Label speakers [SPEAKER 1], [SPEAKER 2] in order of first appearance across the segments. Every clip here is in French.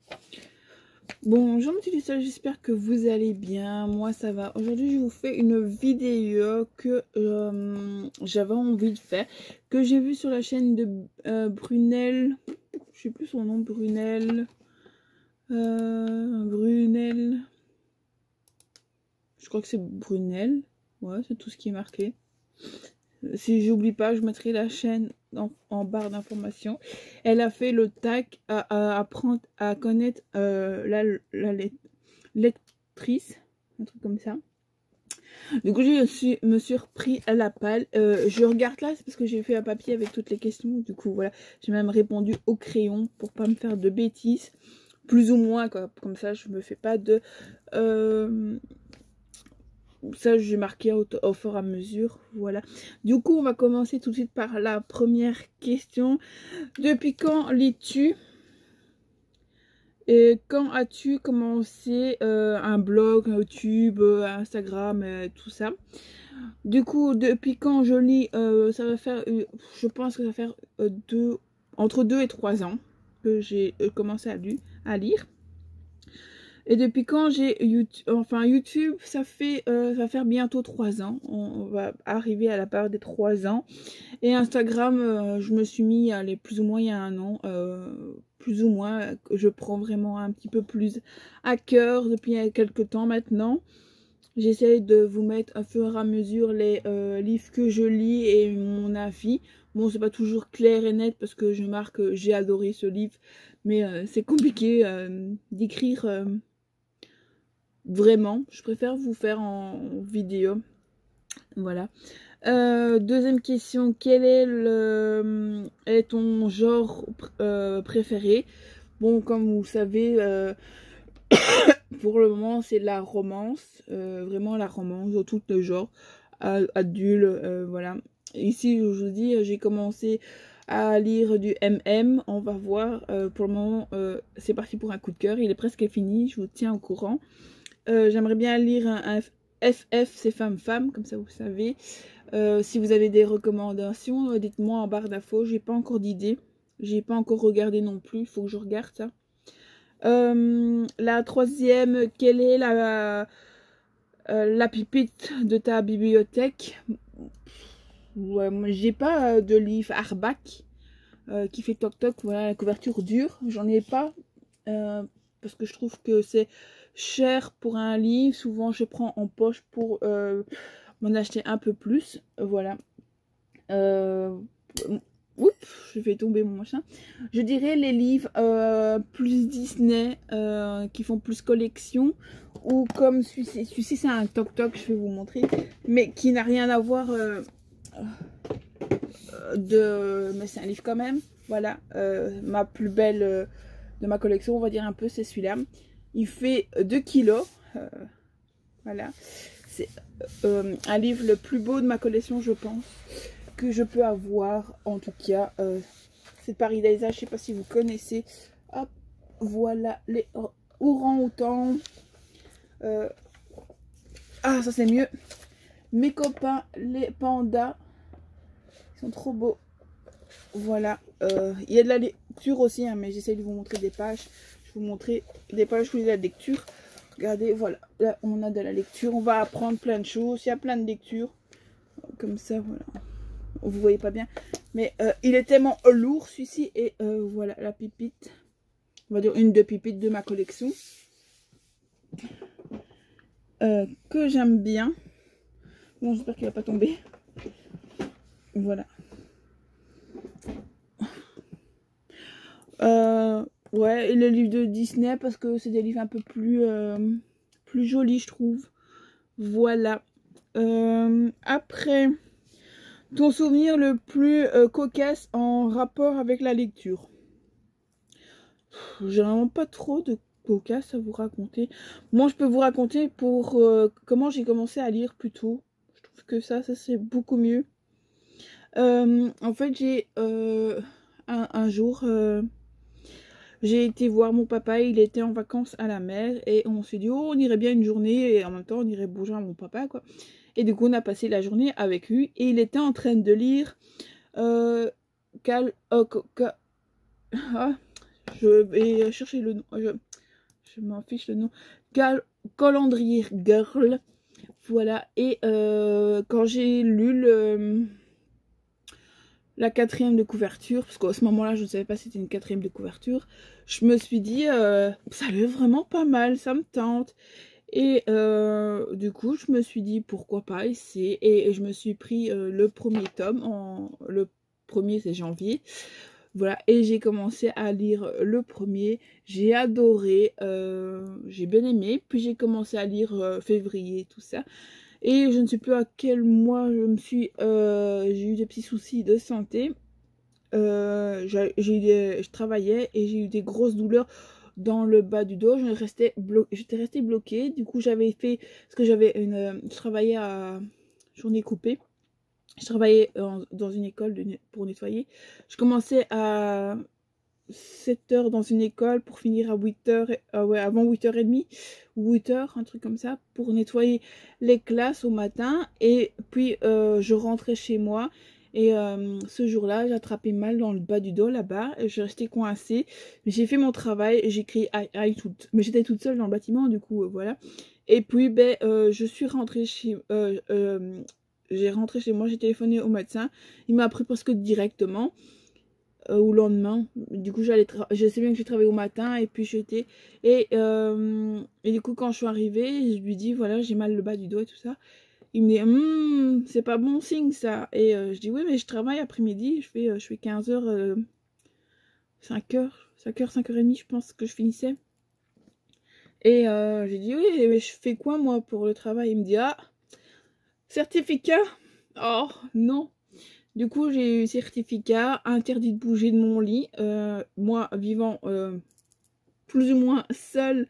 [SPEAKER 1] Bonjour mes petits soeurs, j'espère que vous allez bien. Moi ça va. Aujourd'hui je vous fais une vidéo que j'avais envie de faire, que j'ai vu sur la chaîne de Brunel. Je sais plus son nom, Brunel. Brunel. Je crois que c'est Brunel. Ouais, c'est tout ce qui est marqué. Si j'oublie pas, je mettrai la chaîne en barre d'informations. Elle a fait le tag à apprendre à connaître la lectrice, un truc comme ça. Du coup, je me suis repris à la palle. Je regarde là, c'est parce que j'ai fait un papier avec toutes les questions. Du coup, voilà, j'ai même répondu au crayon pour pas me faire de bêtises. Plus ou moins, quoi. Comme ça, je me fais pas de... ça j'ai marqué au fur et à mesure, voilà. Du coup on va commencer tout de suite par la première question. Depuis quand lis-tu et quand as-tu commencé un blog, YouTube, Instagram, tout ça? Du coup depuis quand je lis, ça va faire, je pense que ça va faire entre 2 et 3 ans que j'ai commencé à lire. Et depuis quand j'ai YouTube, ça va faire bientôt 3 ans. On va arriver à la période des 3 ans. Et Instagram, je me suis mis à aller plus ou moins il y a 1 an. Plus ou moins, que je prends vraiment un petit peu plus à cœur depuis quelques temps maintenant. J'essaie de vous mettre à fur et à mesure les livres que je lis et mon avis. Bon, c'est pas toujours clair et net parce que je marque j'ai adoré ce livre. Mais c'est compliqué d'écrire... vraiment, je préfère vous faire en vidéo. Voilà. Deuxième question, quel est ton genre préféré? Bon, comme vous savez, pour le moment, c'est la romance. Vraiment la romance, dans tout le genre. Adulte, voilà. Ici, je vous dis, j'ai commencé à lire du MM. On va voir. Pour le moment, c'est parti pour un coup de cœur. Il est presque fini, je vous tiens au courant. J'aimerais bien lire un FF, c'est femme-femme, comme ça vous savez. Si vous avez des recommandations, dites-moi en barre d'infos. J'ai pas encore d'idée. J'ai pas encore regardé non plus. Il faut que je regarde ça. La troisième, quelle est la pipite de ta bibliothèque? Ouais, moi j'ai pas de livre hardback qui fait toc toc. Voilà, la couverture dure. J'en ai pas parce que je trouve que c'est cher pour un livre. Souvent je prends en poche pour m'en acheter un peu plus. Voilà. Oups, je fais tomber mon machin. Je dirais les livres plus Disney qui font plus collection, ou comme celui-ci c'est un toc toc, je vais vous montrer, mais qui n'a rien à voir mais c'est un livre quand même. Voilà, ma plus belle de ma collection, on va dire un peu, c'est celui-là. Il fait 2 kilos. Voilà, c'est un livre le plus beau de ma collection, je pense, que je peux avoir. En tout cas, c'est de Paris Daïsa, je sais pas si vous connaissez. Hop, voilà les orang-outans. Ah, ça c'est mieux. Mes copains, les pandas, ils sont trop beaux. Voilà, il y a de la lecture aussi, hein, mais j'essaie de vous montrer des pages. Je vais vous montrer des pages où il y a de la lecture. Regardez, voilà, là on a de la lecture. On va apprendre plein de choses. Il y a plein de lectures. Comme ça, voilà. Vous voyez pas bien. Mais il est tellement lourd celui-ci. Et voilà, la pipite. On va dire une de pipites de ma collection. Que j'aime bien. Bon, j'espère qu'il va pas tomber. Voilà. Ouais, et les livres de Disney, parce que c'est des livres un peu plus jolis, je trouve. Voilà. Après, ton souvenir le plus cocasse en rapport avec la lecture? J'ai vraiment pas trop de cocasse à vous raconter. Moi, je peux vous raconter pour comment j'ai commencé à lire plus tôt. Je trouve que ça c'est beaucoup mieux. En fait, j'ai un jour... j'ai été voir mon papa, il était en vacances à la mer et on s'est dit, oh, on irait bien une journée et en même temps on irait bouger à mon papa, quoi. Et du coup on a passé la journée avec lui et il était en train de lire ah, Je vais chercher le nom. Je m'en fiche le nom. Calendrier Girl. Voilà. Et quand j'ai lu la 4e de couverture, parce qu'à ce moment-là, je ne savais pas si c'était une 4e de couverture, je me suis dit, ça a l'air vraiment pas mal, ça me tente. Et du coup, je me suis dit, pourquoi pas essayer. Et je me suis pris le premier tome, le premier c'est janvier. Voilà, et j'ai commencé à lire le premier, j'ai adoré, j'ai bien aimé, puis j'ai commencé à lire février, tout ça. Et je ne sais plus à quel mois j'ai eu des petits soucis de santé. Je travaillais et j'ai eu des grosses douleurs dans le bas du dos. J'étais restée bloquée. Du coup, j'avais fait parce que je travaillais à journée coupée. Je travaillais dans une école pour nettoyer. Je commençais à 7h dans une école pour finir à 8h, ouais, avant 8h30 ou 8h, un truc comme ça, pour nettoyer les classes au matin. Et puis je rentrais chez moi et ce jour-là, j'ai attrapé mal dans le bas du dos là-bas. Je restais coincée, mais j'ai fait mon travail, j'ai crié aïe aïe mais j'étais toute seule dans le bâtiment, du coup voilà. Et puis ben je suis rentrée j'ai rentré chez moi, j'ai téléphoné au médecin, il m'a appris presque directement au lendemain. Du coup, je sais bien que j'ai travaillé au matin et puis j'étais et du coup quand je suis arrivée, je lui dis voilà, j'ai mal le bas du dos et tout ça. Il me dit c'est pas bon signe ça. Et je dis oui, mais je travaille après-midi, je fais 15h 5h 5h30 je pense que je finissais. Et j'ai dit oui, mais je fais quoi moi pour le travail? Il me dit ah, certificat. Oh non. Du coup, j'ai eu certificat, interdit de bouger de mon lit. Moi, vivant plus ou moins seule,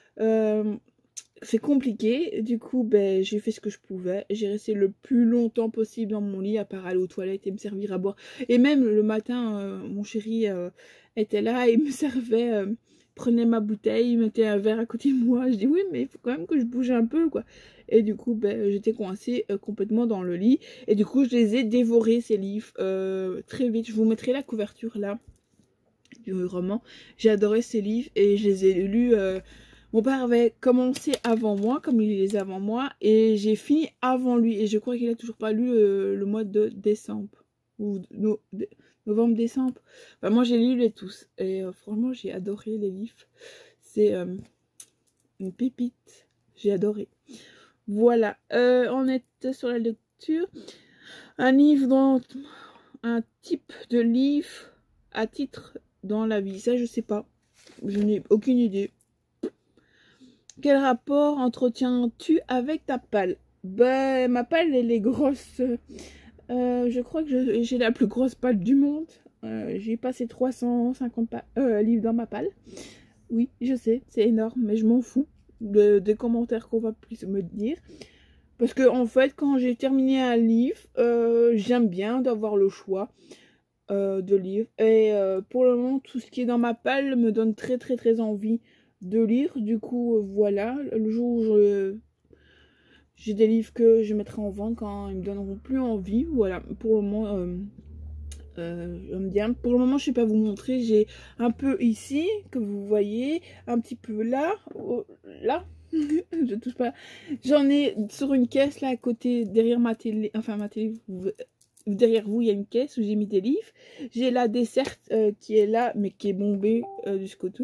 [SPEAKER 1] c'est compliqué. Du coup, ben, j'ai fait ce que je pouvais. J'ai resté le plus longtemps possible dans mon lit, à part aller aux toilettes et me servir à boire. Et même le matin, mon chéri était là et me servait, prenait ma bouteille, il mettait un verre à côté de moi. Je dis oui, mais il faut quand même que je bouge un peu, quoi. Et du coup, ben, j'étais coincée complètement dans le lit. Et du coup, je les ai dévorés, ces livres, très vite. Je vous mettrai la couverture là du roman. J'ai adoré ces livres et je les ai lus. Mon père avait commencé avant moi, comme il les a avant moi, et j'ai fini avant lui. Et je crois qu'il a toujours pas lu le mois de décembre. Ou novembre-décembre. Enfin, moi, j'ai lu les tous. Et franchement, j'ai adoré les livres. C'est une pépite. J'ai adoré. Voilà. On était sur la lecture. Un livre un type de livre à titre dans la vie. Ça, je sais pas. Je n'ai aucune idée. Quel rapport entretiens-tu avec ta palle? Ben, ma palle, elle est grosse. Je crois que j'ai la plus grosse palle du monde. J'ai passé 350 livres dans ma palle. Oui, je sais, c'est énorme, mais je m'en fous des commentaires qu'on va plus me dire. Parce que, en fait, quand j'ai terminé un livre, j'aime bien d'avoir le choix de livres. Et pour le moment, tout ce qui est dans ma palle me donne très, très, très envie de lire. Du coup, voilà, le jour où j'ai des livres que je mettrai en vente quand ils me donneront plus envie. Voilà, pour le moment, j'aime bien. Pour le moment, je ne sais pas vous montrer. J'ai un peu ici, que vous voyez, un petit peu là, là. Je touche pas. J'en ai sur une caisse là à côté, derrière ma télé. Enfin, ma télé, derrière vous, il y a une caisse où j'ai mis des livres. J'ai la desserte qui est là, mais qui est bombée du côté.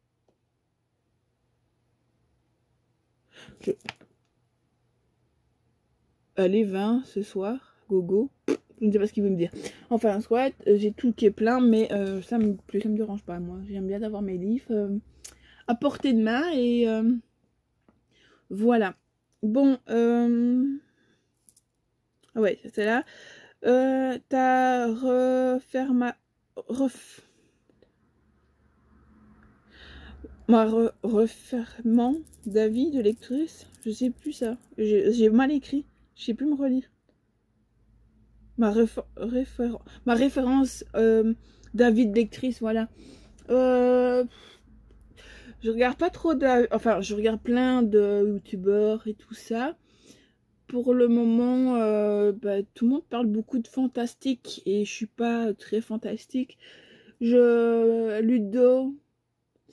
[SPEAKER 1] Allez, 20 ce soir, gogo. Je ne sais pas ce qu'il veut me dire. Enfin, soit j'ai tout qui est plein, mais ça me dérange pas, moi. J'aime bien d'avoir mes livres à portée de main et voilà. Bon, ouais, c'est là. T'as referment d'avis de lectrice. Je sais plus ça. J'ai mal écrit. Je sais plus me relire. Ma référence d'avis de lectrice, voilà. Je regarde pas trop enfin, je regarde plein de youtubeurs et tout ça. Pour le moment, bah, tout le monde parle beaucoup de fantastique et je suis pas très fantastique. Ludo,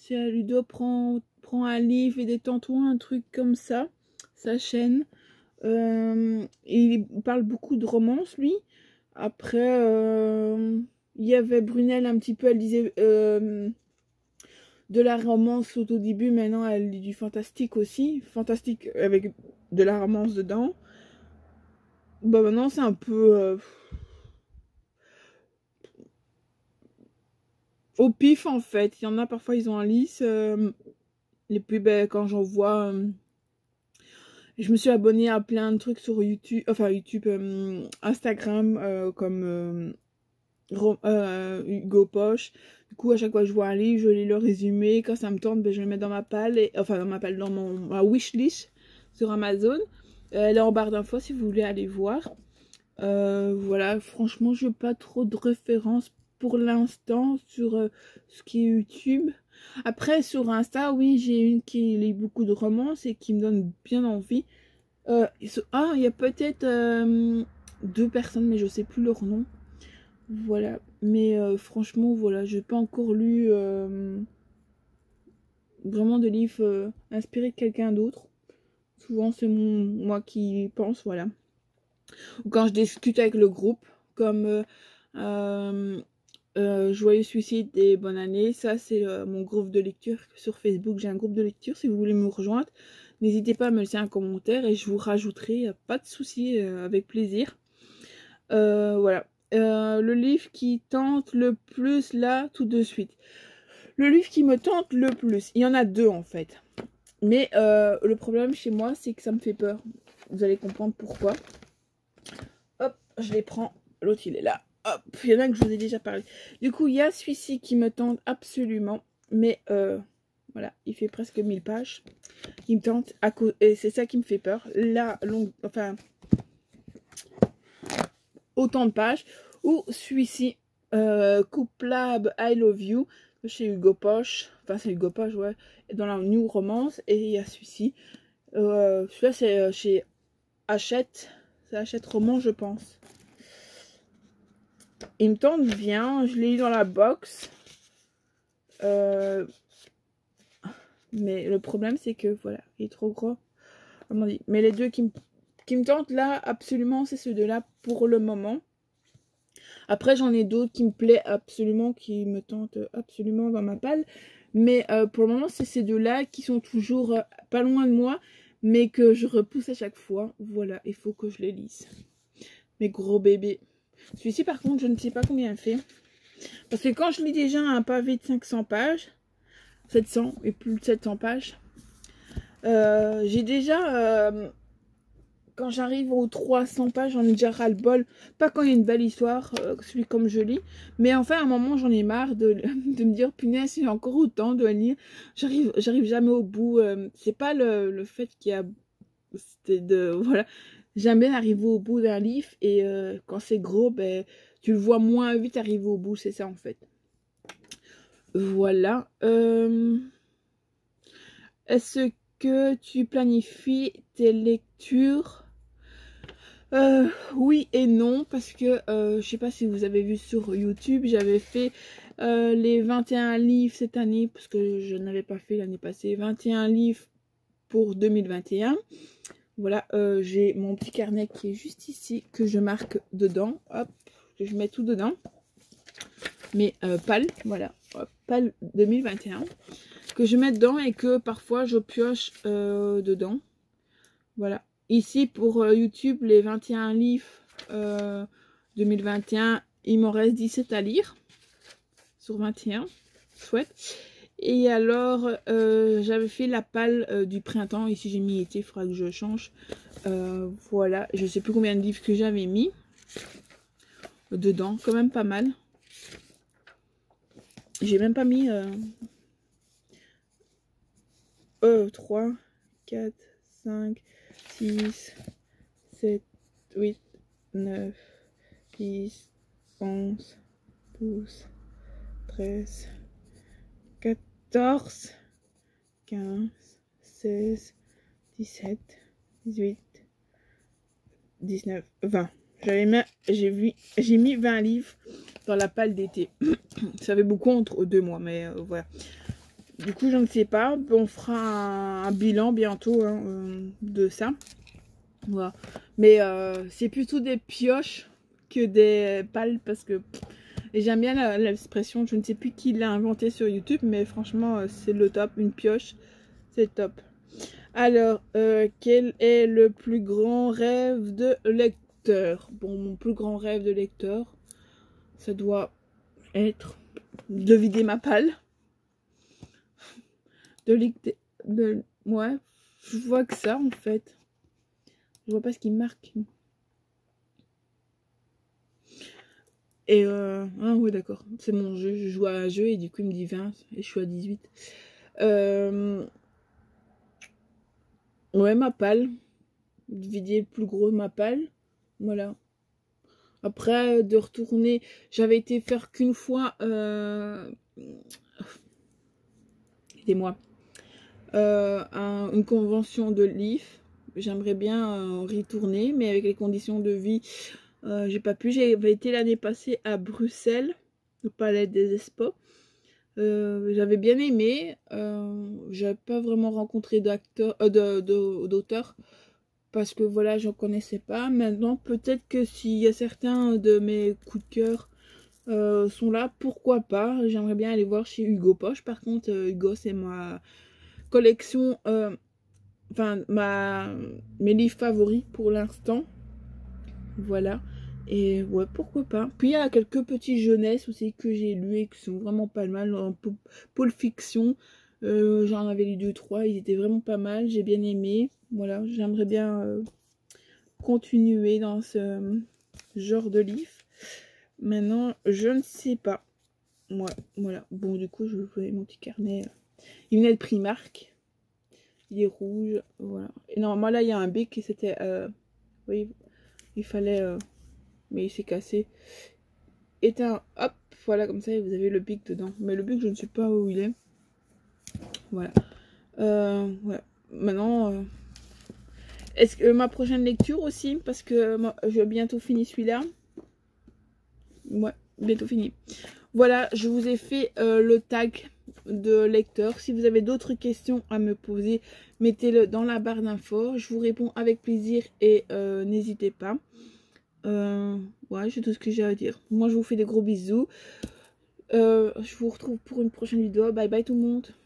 [SPEAKER 1] C'est Ludo prend un livre et détends-toi, un truc comme ça. Sa chaîne. Il parle beaucoup de romance, lui. Après, il y avait Brunel un petit peu, elle disait de la romance au tout début. Maintenant, elle lit du fantastique aussi. Fantastique avec de la romance dedans. Bah maintenant, c'est un peu... au pif, en fait. Il y en a parfois, ils ont un lisse. Et puis, ben, quand j'en vois... je me suis abonnée à plein de trucs sur YouTube. Enfin, YouTube, Instagram, comme... Hugo Poche. Du coup, à chaque fois que je vois un livre, je lis le résumé. Quand ça me tente, ben, je le mets dans ma palle. Enfin, dans ma palle, dans ma wishlist sur Amazon. Elle est en barre d'infos si vous voulez aller voir. Voilà, franchement, je n'ai pas trop de références pour l'instant sur ce qui est YouTube. Après, sur Insta, oui, j'ai une qui lit beaucoup de romans et qui me donne bien envie. Il y a peut-être 2 personnes, mais je sais plus leur nom. Voilà, mais franchement, voilà, je n'ai pas encore lu vraiment de livres inspirés de quelqu'un d'autre. Souvent, c'est moi qui pense, voilà. Ou quand je discute avec le groupe, comme Joyeux Suicide et Bonne Année, ça c'est mon groupe de lecture sur Facebook. J'ai un groupe de lecture, si vous voulez me rejoindre, n'hésitez pas à me laisser un commentaire et je vous rajouterai, pas de souci, avec plaisir. Voilà. Le livre qui tente le plus là, tout de suite. Le livre qui me tente le plus, il y en a 2 en fait. Mais le problème chez moi, c'est que ça me fait peur. Vous allez comprendre pourquoi. Hop, je les prends. L'autre, il est là. Hop, il y en a que je vous ai déjà parlé. Du coup, il y a celui-ci qui me tente absolument. Mais voilà, il fait presque 1000 pages. Il me tente à cause... Et c'est ça qui me fait peur. La longue... Enfin... autant de pages. Ou celui-ci, Couplab I Love You, chez Hugo Poche. Enfin, c'est Hugo Poche, ouais. Dans la New Romance. Et il y a celui-ci. Celui-là, c'est chez Hachette. C'est Hachette Roman, je pense. Il me tente bien. Je l'ai eu dans la box. Mais le problème, c'est que, voilà, il est trop gros. Comment dire. Mais les 2 qui me tentent là, absolument, c'est ceux 2-là pour le moment. Après, j'en ai d'autres qui me plaisent absolument, qui me tentent absolument dans ma palle. Mais pour le moment, c'est ces 2-là qui sont toujours pas loin de moi, mais que je repousse à chaque fois. Voilà, il faut que je les lise. Mes gros bébés. Celui-ci, par contre, je ne sais pas combien il fait. Parce que quand je lis déjà un pavé de 500 pages, 700 et plus de 700 pages, j'ai déjà... quand j'arrive aux 300 pages, j'en ai déjà ras-le-bol. Pas quand il y a une belle histoire, celui comme je lis. Mais enfin, à un moment, j'en ai marre de me dire, punaise, il y a encore autant de lire. J'arrive jamais au bout. C'est pas le fait qu'il y a... Voilà. J'aime bien arriver au bout d'un livre. Et quand c'est gros, ben, tu le vois moins vite arriver au bout. C'est ça, en fait. Voilà. Est-ce que tu planifies tes lectures? Oui et non, parce que je sais pas si vous avez vu sur YouTube, j'avais fait les 21 livres cette année, parce que je n'avais pas fait l'année passée, 21 livres pour 2021. Voilà, j'ai mon petit carnet qui est juste ici, que je marque dedans, hop, que je mets tout dedans. Mais pâle, voilà, pâle 2021, que je mets dedans et que parfois je pioche dedans. Voilà. Ici, pour YouTube, les 21 livres 2021, il m'en reste 17 à lire. Sur 21. Chouette. Et alors, j'avais fait la palle du printemps. Ici, j'ai mis été, il faudra que je change. Voilà. Je sais plus combien de livres que j'avais mis dedans. Quand même pas mal. J'ai même pas mis 3, 4, 5... 6, 7, 8, 9, 10, 11, 12, 13, 14, 15, 16, 17, 18, 19, 20. J'ai mis 20 livres dans la palle d'été. Ça fait beaucoup entre 2 mois, mais voilà. Du coup, je ne sais pas. On fera un bilan bientôt hein, de ça. Voilà. Mais c'est plutôt des pioches que des pales parce que j'aime bien l'expression. Je ne sais plus qui l'a inventé sur YouTube, mais franchement, c'est le top. Une pioche, c'est top. Alors, quel est le plus grand rêve de lecteur? Bon, mon plus grand rêve de lecteur, ça doit être de vider ma palle. Ouais, je vois que ça en fait. Je vois pas ce qui marque. Et ah ouais d'accord, c'est mon jeu, je joue à un jeu et du coup il me dit 20 et je suis à 18. Ouais, ma palle. Vider le plus gros de ma palle. Voilà. Après, de retourner, j'avais été faire qu'une fois, aidez-moi, une convention de l'IF. J'aimerais bien retourner, mais avec les conditions de vie, j'ai pas pu. J'avais été l'année passée à Bruxelles, au Palais des Expos. J'avais bien aimé. J'avais pas vraiment rencontré d'acteurs, d'auteurs. Parce que voilà, j'en connaissais pas. Maintenant, peut-être que s'il y a certains de mes coups de cœur sont là, pourquoi pas. J'aimerais bien aller voir chez Hugo Poche. Par contre, Hugo, c'est ma collection, enfin, mes livres favoris pour l'instant. Voilà. Et ouais, pourquoi pas. Puis il y a quelques petits jeunesses aussi que j'ai lus et qui sont vraiment pas mal. En Pulp Fiction, j'en avais lu 2-3, ils étaient vraiment pas mal. J'ai bien aimé. Voilà, j'aimerais bien continuer dans ce genre de livre. Maintenant, je ne sais pas. Ouais, voilà. Bon, du coup, je vais vous donner mon petit carnet. Il venait de Primark. Il est rouge. Voilà. Et normalement, là, il y a un bic et c'était... oui, il fallait... mais il s'est cassé. Éteint, hop, voilà, comme ça, vous avez le bic dedans. Mais le bic, je ne sais pas où il est. Voilà. Voilà. Maintenant... est-ce que ma prochaine lecture aussi, parce que je bientôt fini celui-là. Ouais, bientôt fini. Voilà, je vous ai fait le tag de lecteur. Si vous avez d'autres questions à me poser, mettez-le dans la barre d'infos. Je vous réponds avec plaisir et n'hésitez pas. Ouais, c'est tout ce que j'ai à dire. Moi, je vous fais des gros bisous. Je vous retrouve pour une prochaine vidéo. Bye bye tout le monde.